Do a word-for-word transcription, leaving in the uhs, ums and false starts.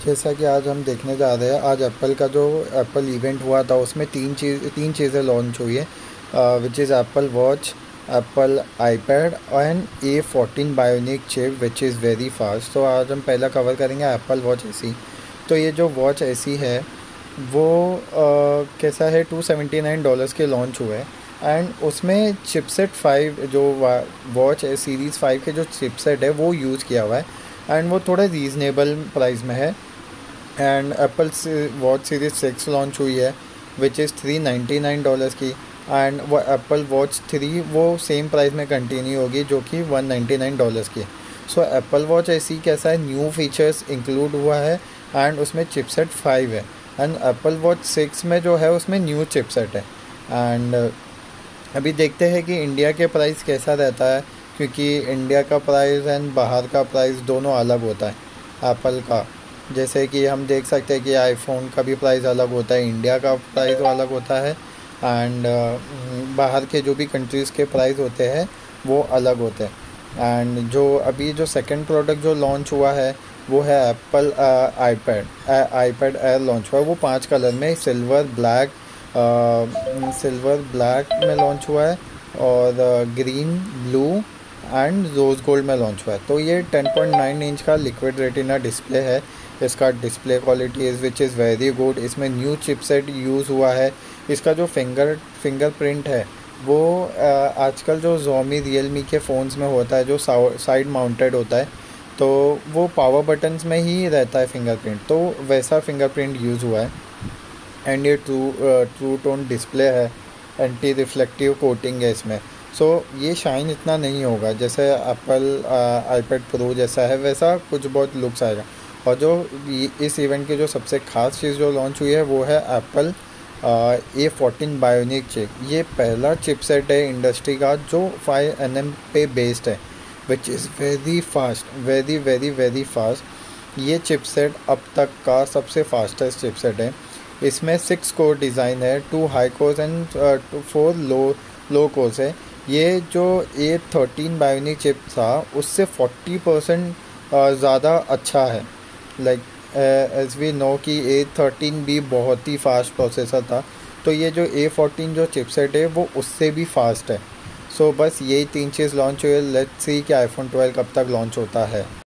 जैसा कि आज हम देखने जा रहे हैं, आज एप्पल का जो एप्पल इवेंट हुआ था उसमें तीन चीज़ तीन चीज़ें लॉन्च हुई है, which is Apple watch, Apple iPad and A fourteen bionic chip which is very fast. तो आज हम पहला कवर करेंगे एप्पल वॉच एसी। तो ये जो वॉच एसी है वो आ, कैसा है, टू सेवेंटी नाइन डॉलर्स के लॉन्च हुए एंड उसमें चिपसेट फाइव जो वॉच है सीरीज़ फाइव के जो चिपसेट है वो यूज़ किया हुआ है एंड वो थोड़ा रीज़नेबल प्राइस में है। And Apple watch series six launch हुई है which is three ninety nine dollars की एंड वो एप्पल वॉच थ्री वो सेम प्राइस में कंटिन्यू होगी जो कि वन नाइन्टी नाइन डॉलर्स की। सो एप्पल वॉच ऐसी कैसा है, न्यू फीचर्स इंक्लूड हुआ है एंड उसमें चिपसेट फाइव है एंड एप्पल वॉच सिक्स में जो है उसमें न्यू चिपसेट है। एंड अभी देखते हैं कि इंडिया के प्राइस कैसा रहता है, क्योंकि इंडिया का प्राइस एंड बाहर का प्राइस दोनों अलग होता है एप्पल का। जैसे कि हम देख सकते हैं कि आईफोन का भी प्राइस अलग होता है, इंडिया का प्राइस अलग होता है एंड बाहर के जो भी कंट्रीज़ के प्राइस होते हैं वो अलग होते हैं। एंड जो अभी जो सेकंड प्रोडक्ट जो लॉन्च हुआ है वो है Apple iPad iPad air launch हुआ है। वो पांच कलर में सिल्वर, ब्लैक, सिल्वर ब्लैक में लॉन्च हुआ है और green, blue and rose gold में लॉन्च हुआ है। तो ये टेन पॉइंट नाइन इंच का लिक्विड रेटिना डिस्प्ले है। इसका display quality is which is very good. इसमें न्यू चिपसेट यूज़ हुआ है। इसका जो फिंगर फिंगरप्रिंट है वो आजकल जो Xiaomi रियलमी के फ़ोन्स में होता है जो साइड माउंटेड होता है, तो वो पावर बटन्स में ही रहता है फिंगरप्रिंट, तो वैसा फिंगरप्रिंट यूज़ हुआ है। एंड ये ट्रू ट्रू टोन डिस्प्ले है, एंटी रिफ्लेक्टिव कोटिंग है इसमें। सो so, ये शाइन इतना नहीं होगा जैसे एप्पल आईपैड प्रो जैसा है, वैसा कुछ बहुत लुक्स आएगा। और जो इस इवेंट की जो सबसे ख़ास चीज़ जो लॉन्च हुई है वो है Apple A fourteen bionic chip. ये पहला चिपसेट है इंडस्ट्री का जो फाइव एन एम पे बेस्ड है which is very fast, very very very fast. ये चिपसेट अब तक का सबसे फास्टेस्ट चिपसेट है। इसमें सिक्स कोर डिज़ाइन है, two high cores and two four low low cores है। ये जो ए थर्टीन बायोनिक चिप था उससे फोर्टी परसेंट ज़्यादा अच्छा है। लाइक एज वी नो कि ए थर्टीन भी बहुत ही फास्ट प्रोसेसर था, तो ये जो ए फोर्टीन जो चिपसेट है वो उससे भी फास्ट है। सो so, बस यही तीन चीज़ लॉन्च हुई है। लेट्स सी कि आईफोन ट्वेल्व कब तक लॉन्च होता है।